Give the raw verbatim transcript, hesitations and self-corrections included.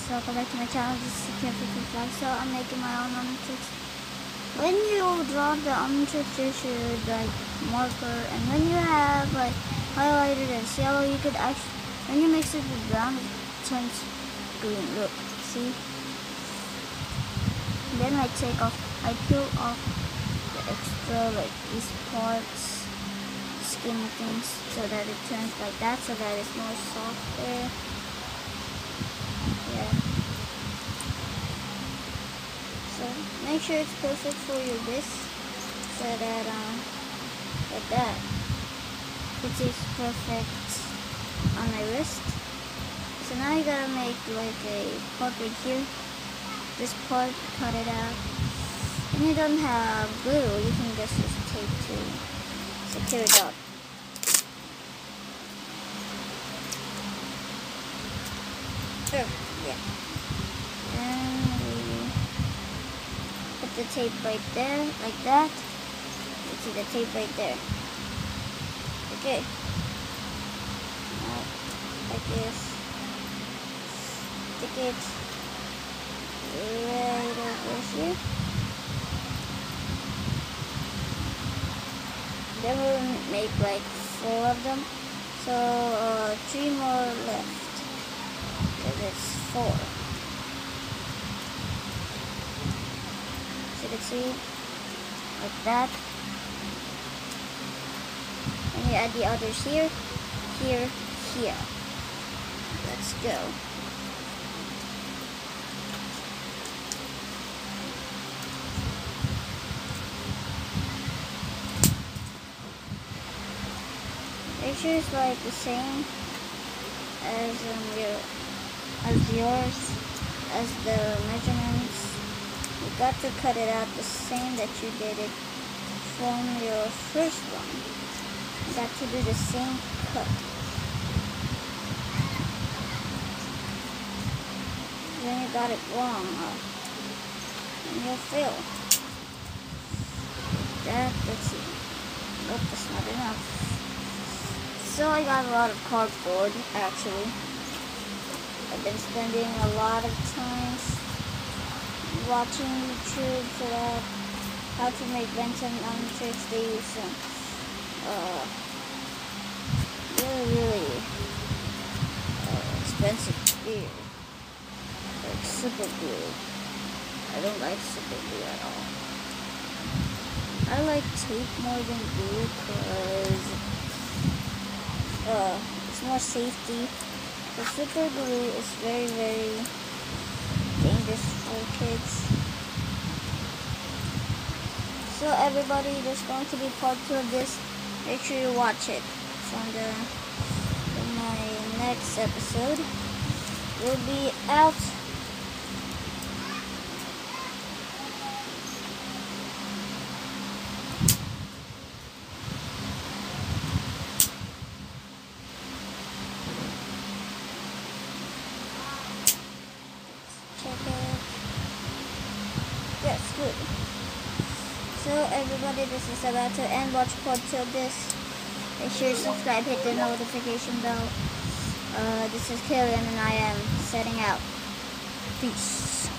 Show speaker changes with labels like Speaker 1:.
Speaker 1: welcome back to my channel. This is K fifty-five. So I'm making my own Omnitrix. When you draw the Omnitrix, you should like marker, and when you have like highlighted as yellow, you could actually, when you mix it with brown, it turns green. Look, see? Then I take off, I peel off the extra like these parts, skin things, so that it turns like that, so that it's more softer. Yeah. So make sure it's perfect for your wrist, so that um like that. It is perfect on my wrist. So now you gotta make like a part right here. This part, cut it out. When you don't have glue, you can just use tape to secure it up. Sure, yeah. And we put the tape right there, like that. You see the tape right there. Okay. Now, like this. Stick it right over here. Then we'll make like four of them. So uh, three more left. Because it's four. So you can see like that. And you add the others here, here, here. Let's go. Make sure it's like the same as um, your as yours as the measurements. You got to cut it out the same that you did it from your first one. You got to do the same cut. Then you got it wrong, uh, and you'll fail. That, let's see. Nope, that's not enough. So I got a lot of cardboard, actually. I've been spending a lot of times watching YouTube for that, how to make ben ten Omnitrix. They use some uh, really, really uh, expensive gear, like super glue. I don't like super glue at all. I like tape more than glue because Uh, it's more safety. The super glue is very, very dangerous for kids. So everybody, there's going to be part two of this. Make sure you watch it from the from my next episode. Will be out. Yes, good. So everybody, this is about to end. Watch part two of this. Make sure you subscribe, hit the notification bell. Uh, this is Killian and I am setting out. Peace.